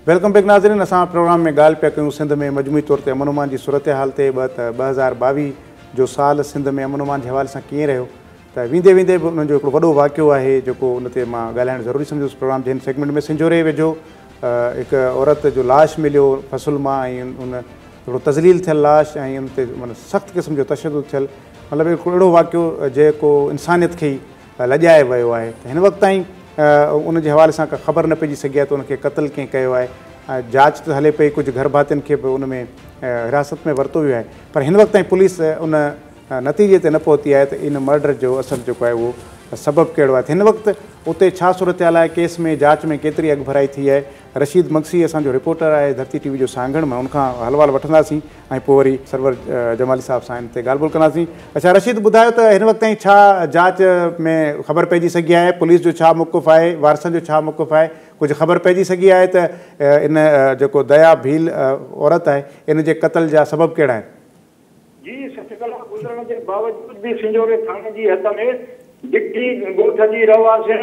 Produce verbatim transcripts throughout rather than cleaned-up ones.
Welcome back नाज़रीन। असां programme में ॻाल्हि पिया कयूं सिंध में मजमूई तौर ते अमन अमान जी सूरत हाल ते ॿ हज़ार ॿावीह जो साल सिंध में अमन अमान जे हवाले सां कीअं रहियो। त वेंदे वेंदे बि उन्हनि जो हिकिड़ो वॾो वाक़ियो आहे जेको उन ते मां ॻाल्हाइणु ज़रूरी सम्झुसि। प्रोग्राम जे हिन सेगमेंट में सिंजोरे वेझो हिकु औरत जो लाश मिलियो फसुल मां ऐं उन हिकिड़ो तज़लील थियल लाश ऐं उन ते माना सख़्तु क़िस्म जो तशदुद थियल मतिलबु हिकिड़ो अहिड़ो वाक़ियो जेको इंसानियत खे ई लॼाए वियो आहे। त हिन वक़्तु ताईं उन जे हवाले सां का ख़बर न पइजी सघी आहे त उनखे क़तलु कीअं कयो आहे। जांच त हले पई, कुझु घर भातियुनि खे बि उन में हिरासत में वरितो वियो आहे, पर हिन वक़्तु ताईं पुलिस उन नतीजे ते न पहुती आहे त इन मर्डर जो असरु जेको आहे उहो सबबु कहिड़ो आहे। हिन वक़्तु उते छा सूरत हाल आहे, केस में जांच में केतिरी अॻुभराई थी आहे। रशीद मक्सी असांजो रिपोर्टर आहे धरती टीवी जो सांगण मां, उनखां हलवाल वठंदासीं ऐं पोइ वरी सरवर जमाली साहिब सां हिन ते ॻाल्हि ॿोल कंदासीं। अच्छा रशीद, ॿुधायो त हिन वक़्तु ताईं छा जांच में ख़बर पइजी सघी आहे, पुलिस जो छा मौक़िफ़ आहे, वारसनि जो छा मौक़िफ़ आहे, कुझु ख़बर पइजी सघी आहे त इन जेको दया भील औरत आहे इन जे क़तल जा सबब कहिड़ा आहिनि? जी, सठ कलाक गुज़रण जे बावजूद बि सिंजोरे थाणे जी हद में डिक्टी ॻोठ जी रहवासिन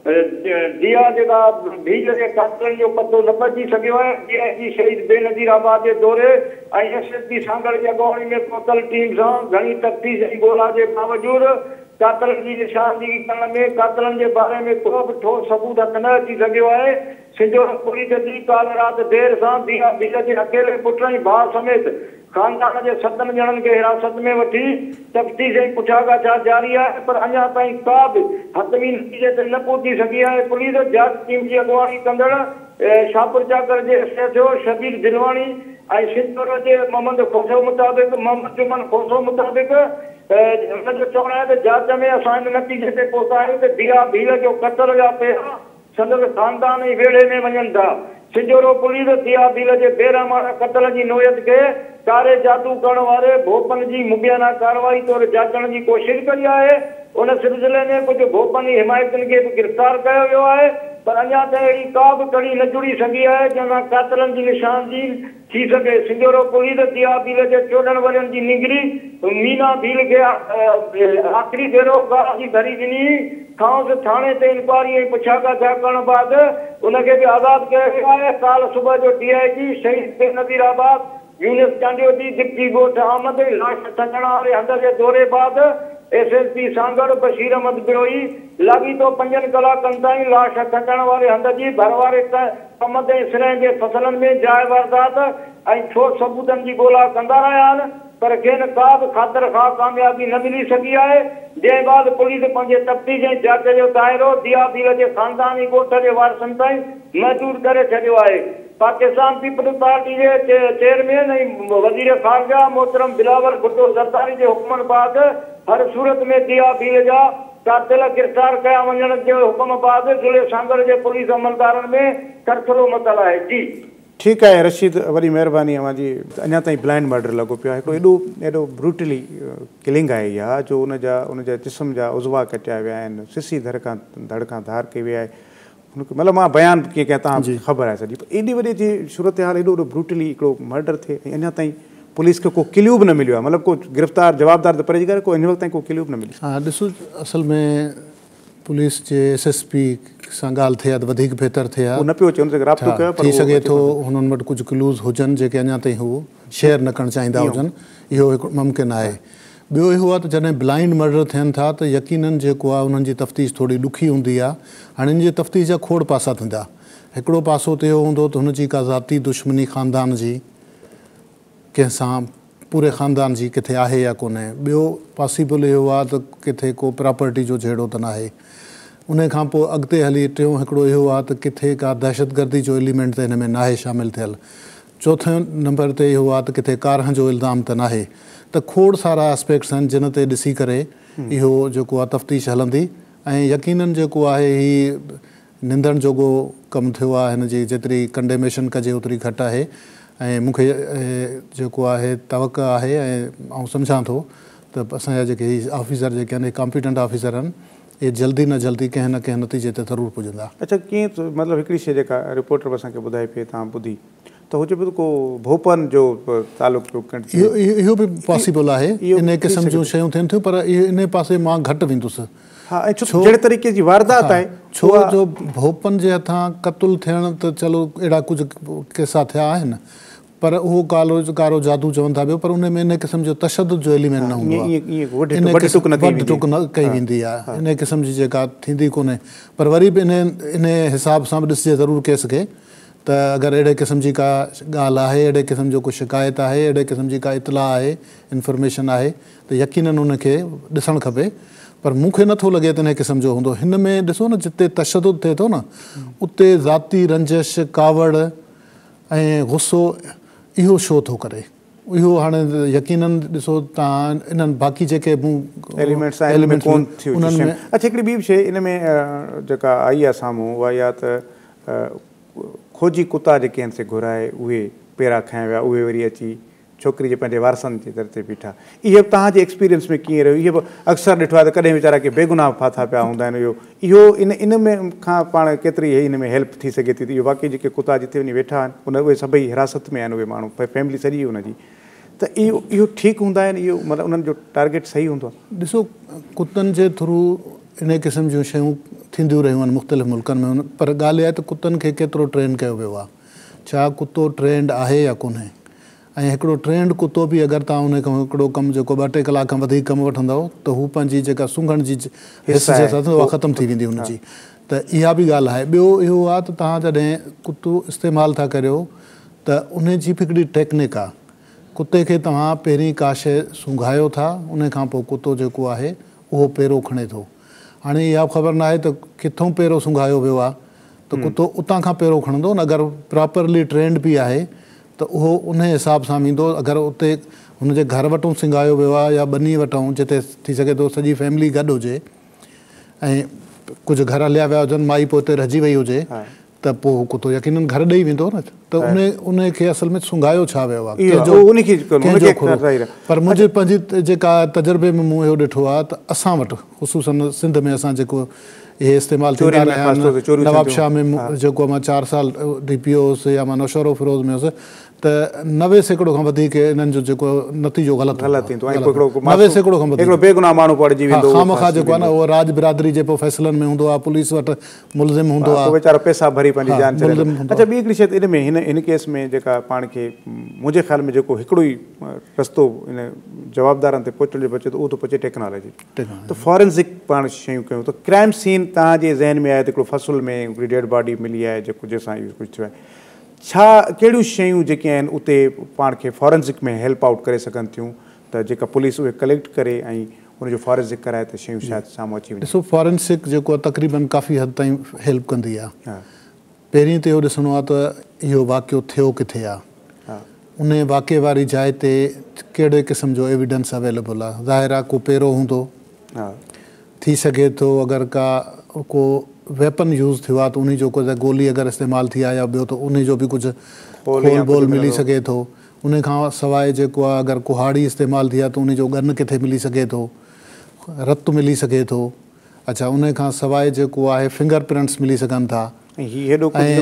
दिया जेका भील जे कातलनि जो पतो न पइजी सघियो आहे। डीआईजी शहीद बेनज़ीराबाद जे दौरे ऐं एसएसपी सांगड़ जी अॻुवाणी में पहुतल टीम सां घणी तफ़्तीश ऐं ॻोल्हा जे बावजूद कातलनि जी निशानदेही करण में कातलनि जे बारे में को बि ठोस सबूत हथ न अची सघियो आहे। सिंजोर पुलिस जी काल राति देर सां दिया भील जे अकेले पुट ऐं भाउ समेत खानदान जे सतनि ॼणनि खे हिरासत में वठी तफ़्तीश ऐं पुछागाछ जारी आहे, पर अञा ताईं का बि हतमी नतीजे ते न पहुची सघी आहे। पुलिस जांच टीम जी अॻुवाणी कंदड़ शाहपुर चाकर जे एसएचओ शबीर दिलवाणी ऐं सिंजोर जे मोहम्मद खोसो मुताबिक़ मोहम्मद जुमन खोसो मुताबिक़ हुनजो चवणु आहे त जांच में असां हिन नतीजे ते पहुता आहियूं त दिया भील जो क़तल जा पहिरां संदसि खानदान ऐं वेड़े में वञनि था। सिंजोरो पुलिस दिया भील जे बेरहमाना क़तल जी नोयत खे कारे जादू करण वारे भोपन जी मुबियाना कार्रवाई तौर जाचण जी कोशिशि कई आहे। उन सिलसिले में कुझु भोपनी हिमायतुनि खे बि गिरफ़्तार कयो वियो आहे, पर अञा ताईं अहिड़ी का बि कड़ी न जुड़ी सघी आहे जंहिंसां कातलनि जी निशानदेही थी सघे। सिंजोरो पुलिस दिया भील जे चोॾहं वरनि जी निगरी मीना भील खे आख़िरी भेरो गाह जी धरी ॾिनी। खांसि थाणे ते इंक्वायरी ऐं पुछागाछ करण बाद उनखे बि आज़ादु कयो वियो आहे। काल सुबुह जो डीआईजी शहीद बेनज़ीराबाद यूनिस चांडियो जी दिग्टी ॻोठ आमद लाश थचण वारे हंध जे दौरे बाद एसएसपी सांगड़ बशीर अहमद बिरोई लाॻीतो पंजनि कलाकनि ताईं लाश थचण वारे हंध जी भरवारे कम ते सिरह जे फसलनि में जाइ वारदात ऐं ठोस सबूतनि जी ॻोल्हा कंदा रहिया आहिनि, पर खेनि का बि ख़ातिर खां कामयाबी न मिली सघी आहे। जंहिं बाद पुलिस पंहिंजे तफ़्तीश ऐं जांच जो दाइरो दिया भील जे ख़ानदानी ॻोठ जे वारसनि ताईं महदूद करे छॾियो आहे। पाकिस्तान पीपल्स पार्टी जे चेयरमैन ऐं वज़ीर ख़ारजा मोहतरम बिलावल भुट्टो ज़रदारी जे हुकुमनि बाद हर सूरत में दिया भील जा कातिल गिरफ़्तार कया वञण जे हुकुम बाद ज़िले सांगड़ जे पुलिस अमलदारनि में तरफड़ो मतल आहे। जी ठीकु आहे रशीद, वॾी महिरबानी अवां जी। अञा ताईं ब्लाइंड मर्डर लॻो पियो आहे, हिकिड़ो एॾो एॾो ब्रूटली किलिंग आहे इहा जो उन जा उन जा जिस्म जा उज़वा कटिया विया आहिनि, सिसी धड़ खां धड़ खां धार कई वई आहे। हुनखे मतिलबु मां बयानु कीअं कयां, तव्हां ख़बर आहे सॼी एॾी वॾी जी सूरत हाल, एॾो एॾो ब्रूटली हिकिड़ो मर्डर थिए ऐं अञा ताईं पुलिस खे को क्ल्यू बि न मिलियो आहे। मतिलबु को गिरफ़्तार जवाबदार त परे जी ॻाल्हि, को हिन वक़्तु ताईं को क्ल्यू बि न मिली। हा ॾिसो, असल में पुलिस जे एस एस पी सां ॻाल्हि थिए त वधीक बहितर थिए हा। न पियो अचे, हुन सां राब्तो कयो, थी सघे थो हुननि वटि कुझु क्लूज़ हुजनि जेके अञा ताईं हू शेयर न करणु चाहींदा हुजनि, इहो हिकिड़ो मुमकिन आहे। ॿियो इहो आहे त जॾहिं ब्लाइंड मर्डर थियनि था त यकीननि जेको आहे उन्हनि जी तफ़्तीश थोरी ॾुखी हूंदी आहे। हाणे हिन जी तफ़्तीश जा खोड़ पासा थींदा। हिकिड़ो पासो त इहो हूंदो त हुनजी का ज़ाती दुश्मनी ख़ानदान जी कंहिंसां पूरे ख़ानदान जी किथे आहे या कोन्हे। ॿियो पॉसिबल इहो आहे त किथे को प्रॉपर्टी जो जहिड़ो त न आहे। उन खां पोइ अॻिते हली टियों हिकिड़ो इहो आहे त किथे का दहशतगर्दी जो एलिमेंट त हिन में नाहे शामिलु थियल। चोथों नंबर ते इहो आहे त किथे कारह जो इल्ज़ाम त नाहे। त खोड़ सारा एस्पेक्ट्स आहिनि जिन ते ॾिसी करे इहो जेको आहे तफ़्तीश हलंदी ऐं यकीननि जेको आहे ही निंदण जोॻो कमु थियो आहे। हिन जी जेतिरी कंडेमेशन कजे ओतिरी घटि आहे ऐं मूंखे जेको आहे तवक़ा आहे ऐं आउं सम्झां थो त असांजा जेके ऑफिसर जेके आहिनि कॉम्पिटेंट ऑफिसर आहिनि, ये जल्दी न जल्दी कंहिं न कंहिं नतीजे ते ज़रूरु पुॼंदा। अच्छा कीअं, मतिलबु हिकिड़ी शइ जेका रिपोर्टर बि असांखे ॿुधाए पई, तव्हां ॿुधी त हू चए पियो को भोपन जो तालुक़ु इहो इहो बि पॉसिबल आहे, इन क़िस्म जूं शयूं थियनि थियूं, पर इहो इन पासे मां घटि वेंदुसि। हाँ, ऐं छो जहिड़े तरीक़े जी वारदात आहे, छो जो भोपन जे हथां क़तलु थियण त चलो अहिड़ा कुझु किसा थिया आहिनि, पर उहो कालो कारो जादू चवनि था पियो, पर उन में इन क़िस्म जो तशदुद जो एलिमेंट न हूंदो आहे, वढ टुक न कई वेंदी आहे, इन क़िस्म जी जेका थींदी कोन्हे। पर वरी बि इन इन हिसाब सां बि ॾिसिजे ज़रूरु केस खे, त अगरि अहिड़े क़िस्म जी का ॻाल्हि आहे, अहिड़े क़िस्म जो को शिकायत आहे, अहिड़े क़िस्म जी का इतलाह आहे, इंफॉर्मेशन आहे, त यकीनन उनखे ॾिसणु खपे। पर मूंखे नथो लॻे त इन क़िस्म जो हूंदो। हिन में ॾिसो न, जिते तशदुद थिए थो न, उते ज़ाती रंजिश, कावड़ ऐं गुस्सो इहो छो थो करे? इहो हाणे यकीनन ॾिसो तव्हां इन्हनि बाक़ी जेके मूं एलिमेंट्स आहिनि कोन थियूं उन्हनि में। अच्छा, हिकिड़ी ॿी बि शइ इन में जेका आई आहे साम्हूं, उहा इहा त खोजी कुता जेके आहिनि से घुराए उहे पेरा खयां विया, उहे वरी अची छोकिरी जे पंहिंजे वारसनि जे दर ते बीठा। इहे तव्हांजे एक्सपीरियंस में कीअं रहियो? इहे बि अक्सर ॾिठो आहे त कॾहिं वीचारा के बेगुनाह फाथा पिया हूंदा आहिनि। इहो इहो इन इन में खां पाण केतिरी इन में हेल्प थी सघे थी? इहो वाक़ई जेके कुता जिते वञी वेठा आहिनि, उन उहे सभई हिरासत में आहिनि, उहे माण्हू फैमिली सॼी हुनजी, त इहो इहो ठीकु हूंदा आहिनि? इहो मतिलबु उन्हनि जो टारगेट सही हूंदो आहे? ॾिसो, कुतनि जे थ्रू इन क़िस्म जूं शयूं थींदियूं रहियूं आहिनि मुख़्तलिफ़ मुल्कनि में, पर ॻाल्हि इहा आहे त कुतनि खे केतिरो ट्रेन कयो वियो आहे, छा कुतो ट्रेंड आहे या कोन्हे। ऐं हिकिड़ो ट्रेंड कुतो बि अगरि तव्हां उन खां हिकिड़ो कमु जेको ॿ टे कलाक खां वधीक कमु वठंदव, त हू पंहिंजी जेका सूंघण जी हिस्सा आहे उहा ख़तमु थी वेंदी हुनजी। त इहा बि ॻाल्हि आहे। ॿियो इहो आहे त तव्हां जॾहिं कुतो इस्तेमालु था करियो, त उन जी बि हिकिड़ी टेक्निक आहे। कुते खे तव्हां पहिरीं का शइ सूंघायो था, उन खां पोइ कुतो जेको आहे उहो पेरो खणे थो। हाणे इहा ख़बर न आहे त किथां पेरो सूंघायो वियो आहे, त कुतो उतां खां पेरो खणंदो न। अगरि प्रॉपरली ट्रेंड बि आहे त उहो उन हिसाब सां वेंदो। अगरि उते हुनजे घर वटूं सिंघायो वियो आहे या ॿनी वटूं, जिते थी सघे थो सॼी फैमिली गॾु हुजे ऐं कुझु घर हलिया विया हुजनि, माई पोइ उते रहिजी वई हुजे, त पोइ कुतो यकीनन घर ॾेई वेंदो न। त उन उन खे असल में सूंघायो छा वियो आहे, पर मुंहिंजे पंहिंजी जेका तजुर्बे में मूं इहो ॾिठो आहे त असां वटि ख़ुशूसन सिंध में असां जेको इहे इस्तेमालु थींदा रहिया आहिनि। नवाबशाह में जेको मां चारि साल डी पी ओ हुउसि या मां नौशरो फिरोज़ में हुउसि, त नवे सैकड़ो खां वधीक इन्हनि जो जेको नतीजो ग़लति थींदो आहे। नवे सैकड़ो खां वधीक खामखा जेको आहे न, उहो राज बिरादरी जे पोइ फ़ैसिलनि में हूंदो आहे, पुलिस वटि मुलज़िम हूंदो आहे, वीचारो पैसा भरी पंहिंजी जान छॾे। अच्छा, ॿी हिकिड़ी शइ इन में हिन हिन केस में जेका पाण खे मुंहिंजे ख़्याल में जेको हिकिड़ो ई रस्तो इन जवाबदारनि ते पहुचण जो बचे थो, उहो थो पचे टेक्नोलॉजी। त फॉरेंसिक पाण शयूं कयूं त क्राइम सीन तव्हांजे ज़हन में आहे त हिकिड़ो फसुल में हिकिड़ी डेड बॉडी मिली आहे जेको जंहिंसां इहो कुझु थियो आहे, छा कहिड़ियूं शयूं जेके आहिनि उते पाण खे फॉरेंसिक में हेल्प आउट करे सघनि थियूं, त जेका पुलिस उहे कलेक्ट करे ऐं उनजो फॉरेंसिक कराए त शयूं शायदि साम्हूं अची वञे? ॾिसो, फॉरेंसिक जेको आहे तक़रीबन काफ़ी हद ताईं हेल्प कंदी आहे। पहिरीं त इहो ॾिसणो आहे त इहो वाक़ियो थियो किथे आहे, उन वाक़े वारी जाइ ते कहिड़े क़िस्म जो एविडेंस अवेलेबल आहे। ज़ाहिर आहे को पेरो हूंदो, थी सघे थो अगरि का को वेपन यूज़ थियो आहे त उन जो कुझु गोली अगरि इस्तेमालु थी आहे या ॿियो, त उन जो बि कुझु खोल बोल मिली सघे थो। उन खां सवाइ जेको आहे अगरि कुहाड़ी इस्तेमालु थी आहे त उन जो गन किथे मिली सघे थो, रत मिली सॻे थो। अच्छा, उन खां सवाइ जेको आहे फिंगर प्रिंट्स मिली सघनि था। ऐं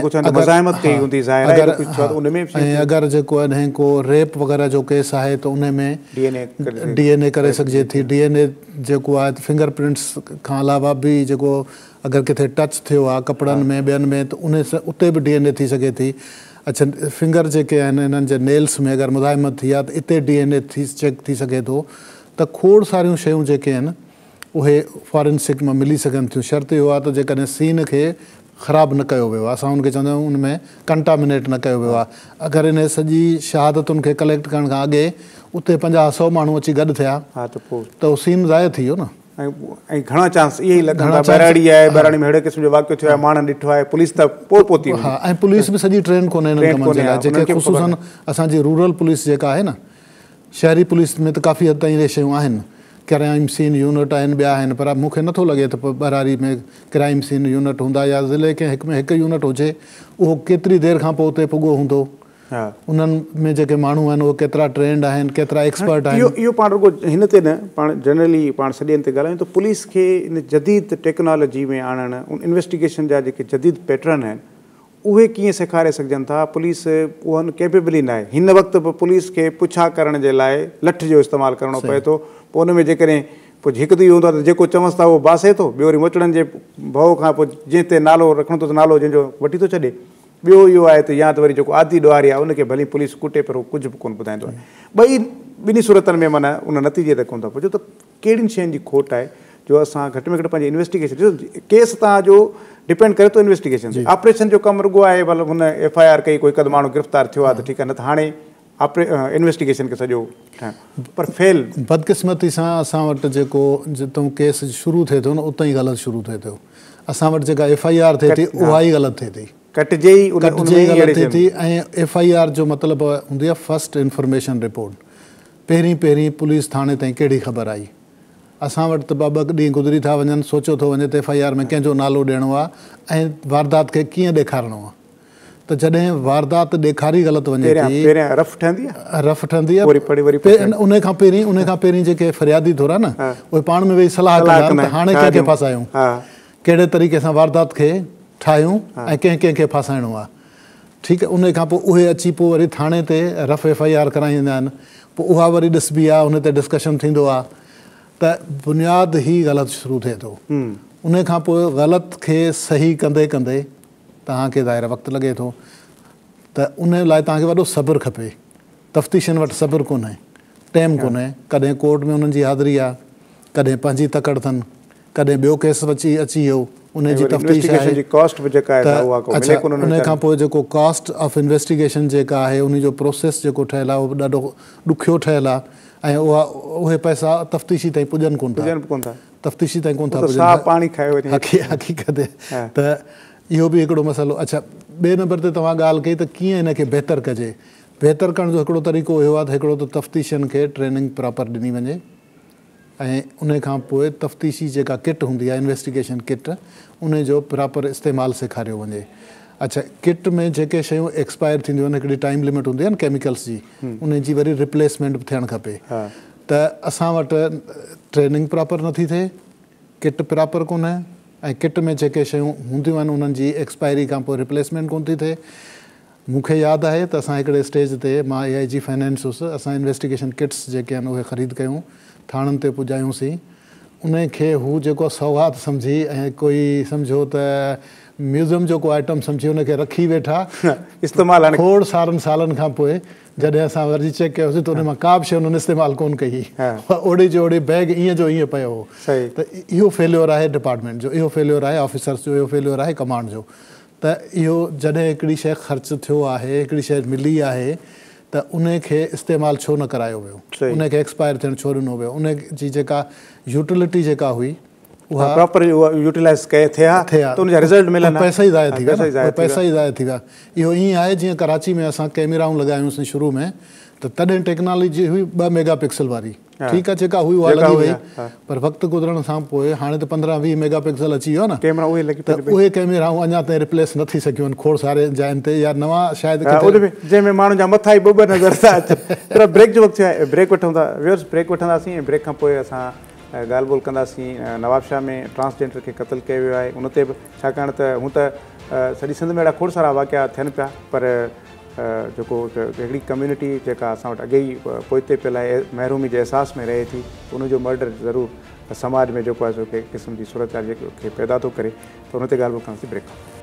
अगरि जेको आहे को रेप वग़ैरह जो केस आहे त उन में डी एन ए करे सघिजे थी। डी एन ए जेको आहे फिंगर प्रिंट्स खां अलावा बि जेको अगरि किथे टच थियो आहे कपिड़नि में ॿियनि में, त उन सां उते बि डी एन ए थी सघे थी। अच्छा, फिंगर जेके आहिनि हिननि जे नेल्स में अगरि मुज़ाहिमत थी आहे त इते डी एन ए थी चेक थी सघे थो। त खोड़ सारियूं शयूं जेके आहिनि उहे फॉरेंसिक मां मिली सघनि थियूं। शर्त इहो आहे त जेकॾहिं सीन खे ख़राबु न कयो वियो आहे, असां हुनखे चवंदा आहियूं उन में कंटामिनेट न कयो वियो आहे। अगरि इन सॼी शहादतुनि खे कलेक्ट करण खां अॻे उते पंजाह सौ माण्हू अची गॾु थिया, हा, त पोइ त उहो सीन ज़ाया थी वियो न। ऐं घणा चांस इहे ई लॻंदा, बहिराड़ी आहे, बहिराड़ी में अहिड़े क़िस्म जो वाक़ियो थियो आहे, माण्हुनि ॾिठो आहे, पुलिस त पोइ पहुती। हा, ऐं पुलिस बि सॼी ट्रेन कोन्हे हिननि कमनि जे लाइ, जेके ख़ुशूसन असांजी रूरल पुलिस जेका आहे न, शहरी पुलिस में त काफ़ी हद ताईं इहे शयूं आहिनि। क्राइम सीन यूनिट आहिनि, ॿिया आहिनि, पर मूंखे नथो लॻे त बरारी में क्राइम सीन यूनिट हूंदा या ज़िले के हिक में हिकु यूनिट हुजे, उहो केतिरी देरि खां पोइ उते पुॻो हूंदो। उन्हनि में जेके माण्हू आहिनि उहे केतिरा ट्रेंड आहिनि, केतिरा एक्सपर्ट आहिनि। इहो इहो पाण रुगो हिन ते न, पाण जनरली पाण सॼे ते ॻाल्हायूं त पुलिस खे इन जदीद टेक्नोलॉजी में आणणु, उन इन्वेस्टिगेशन जा जेके जदीद पैटर्न आहिनि उहे कीअं सेखारे सघजनि था। पुलिस उन्हनि कैपेबल ई न आहे। हिन वक़्तु बि पुलिस खे पुछा करण जे लाइ लठ जो इस्तेमालु करिणो पए थो। पोइ उन में जेकॾहिं पोइ हिकु त इहो हूंदो आहे त जेको चवंसि था उहो बासे थो, ॿियो वरी मोचड़नि जे भउ खां पोइ जंहिं ते नालो रखणो अथसि नालो जंहिंजो वठी थो छॾे। ॿियो इहो आहे त या त वरी जेको आदि ॾुआरी आहे उनखे भली पुलिस कुटे पर कुझु बि कोन ॿुधाईंदो आहे। ॿई ॿिन्ही सूरतनि में माना उन नतीजे ते कोन था पहुचो। त कहिड़ियुनि शयुनि जी खोट आहे जो असां घटि में घटि पंहिंजी इन्वेस्टिगेशन, ॾिसो केस तव्हांजो डिपेंड करे थो इन्वेस्टिगेशन ते। ऑपरेशन जो कमु रुॻो आहे मतिलबु हुन एफ आई आर कई, कोई कदु माण्हू गिरफ़्तार थियो आहे त ठीकु आहे, न त हाणे ऑपरे इन्वेस्टिगेशन खे सॼो ठाहिणु पर फेल। बदकिस्मती सां असां वटि जेको जितां केस शुरू थिए थो न उतां ई ग़लति शुरू थिए थो। असां वटि जेका एफ आई आर थिए थी उहा ई ग़लति थिए थी, कटिजे ई कटिजे ई ग़लति थिए थी। ऐं एफ आई आर जो मतिलबु हूंदी आहे फस्ट इंफॉर्मेशन रिपोर्ट। पहिरीं पहिरीं पुलिस थाणे ताईं कहिड़ी ख़बर आई, असां वटि त ॿ ॿ ॾींहं गुज़री था वञनि, सोचियो थो वञे त एफ आई आर में कंहिंजो नालो ॾियणो आहे ऐं वारदात खे कीअं ॾेखारिणो आहे। त जॾहिं वारदात ॾेखारी ग़लति वञे थी, रफ़ ठहंदी आहे रफ़ ठहंदी आहे उन खां पहिरीं उन खां पहिरीं जेके फरियादी थोरा न उहे पाण में वेही सलाह कंदा त हाणे कंहिंखे फासायूं, कहिड़े तरीक़े सां वारदात खे ठाहियूं ऐं कंहिं कंहिंखे फासाइणो आहे। ठीकु आहे, उन खां पोइ उहे अची पोइ वरी थाणे ते रफ़ एफ आई आर कराईंदा आहिनि। पोइ उहा वरी ॾिसबी आहे, उन ते डिस्कशन थींदो आहे। त बुनियाद ई ग़लति शुरू थिए थो। उन खां पोइ ग़लति खे सही कंदे कंदे तव्हांखे ज़ाहिर वक़्तु लॻे थो। त उन लाइ तव्हांखे वॾो सब्रु खपे। तफ़्तीशनि वटि सब्रु कोन्हे, टाइम कोन्हे। कॾहिं कोर्ट में उन्हनि जी हाज़िरी आहे, कॾहिं पंहिंजी तकड़ अथनि, कॾहिं ॿियो केस अची अची वियो, उन जी तफ़्तीश आहे। उन खां पोइ जेको कॉस्ट ऑफ इन्वेस्टिगेशन जेका आहे उन जो प्रोसेस जेको ठहियलु आहे उहो ॾाढो ॾुखियो ठहियलु आहे ऐं उहा उहे पैसा तफ़्तीशी ताईं पुॼनि कोन था, तफ़्तीशी ताईं कोन था पुॼनि हक़ीक़त। त इहो बि हिकिड़ो मसइलो। अच्छा, ॿिए नंबर ते तव्हां ॻाल्हि कई त कीअं हिन खे बहितर कजे। बहितर करण जो हिकिड़ो तरीक़ो इहो आहे त हिकिड़ो त तफ़्तीशनि खे ट्रेनिंग प्रॉपर ॾिनी वञे ऐं उन खां पोइ तफ़्तीशी जेका किट हूंदी आहे इन्वेस्टिगेशन किट उन जो प्रॉपर इस्तेमालु सेखारियो वञे। अच्छा, किट में जेके शयूं एक्सपायर थींदियूं आहिनि, हिकिड़ी टाइम लिमिट हूंदी आहे न केमिकल्स जी, उन जी वरी रिप्लेसमेंट बि थियणु खपे। त असां वटि ट्रेनिंग प्रॉपर नथी थिए, किट प्रॉपर कोन्हे ऐं किट में जेके शयूं हूंदियूं आहिनि उन्हनि जी एक्सपायरी खां पोइ रिप्लेसमेंट कोन थी थिए। मूंखे यादि आहे त असां हिकिड़े स्टेज ते मां ए आई जी फाइनेंस हुउसि, असां इन्वेस्टिगेशन किट्स जेके आहिनि उहे ख़रीद कयूं, थाणनि ते पुॼायूंसीं। उन खे हू जेको सौगात सम्झी ऐं कोई सम्झो त म्यूज़ियम जो को आइटम सम्झी उनखे रखी वेठा इस्तेमालु खोड़ सारनि सालनि खां पोइ जॾहिं असां वरी चेक कयोसीं त उन मां का बि शइ उन्हनि इस्तेमालु कोन कई, ओड़े जो ओड़े बैग ईअं जो ईअं पियो हो। त इहो फेल्योर आहे डिपार्टमेंट जो, इहो फेल्योर आहे ऑफिसर्स जो, इहो फेल्योर आहे कमांड जो। त इहो जॾहिं हिकिड़ी शइ ख़र्चु थियो आहे, हिकिड़ी शइ मिली आहे त उन खे इस्तेमालु छो न करायो वियो, उन खे एक्सपायर थियणु छो ॾिनो वियो। उन जी जेका यूटिलिटी जेका हुई उहा प्रॉपर यूटिलाइज़ कए थिया त उन जा रिज़ल्ट मिलनि, पैसा ई ज़ाया थी विया, पैसा ई ज़ाया थी विया। इहो ईअं आहे जीअं कराची में असां कैमराऊं लॻायूंसीं शुरू में, त तॾहिं टेक्नोलॉजी हुई ॿ मेगा पिक्सल वारी, ठीकु आहे, जेका हुई उहा लॻी वई। पर वक़्तु गुज़रण सां पोइ हाणे त पंद्रहं वीह मेगा पिक्सल अची वियो न कैमरा, उहे लॻी त उहे कैमराऊं अञा ताईं रिप्लेस नथी सघियूं आहिनि खोड़ सारे जाइनि ते, या नवां शायदि जंहिंमें माण्हुनि जा मथा ई ॿ ॿ नज़र था अचनि। ब्रेक जो वक़्तु आहे, ब्रेक वठूं था व्यूअर्स, ब्रेक वठंदासीं ऐं ब्रेक खां पोइ असां ॻाल्हि ॿोल कंदासीं नवाबशाह में ट्रांसजेंडर खे क़तलु कयो वियो आहे उन ते बि, छाकाणि त हूं त सॼी सिंध में अहिड़ा खोड़ सारा वाक़िया थियनि पिया, पर जेको हिकिड़ी कम्यूनिटी जेका असां वटि अॻे ई पोइते पियल आहे, महिरूमी जे अहसास में रहे थी, उनजो मर्डर ज़रूरु समाज में जेको आहे सो कंहिं क़िस्म जी सूरत खे पैदा थो करे। त उन ते ॻाल्हि ॿोल कंदासीं ब्रेक खां।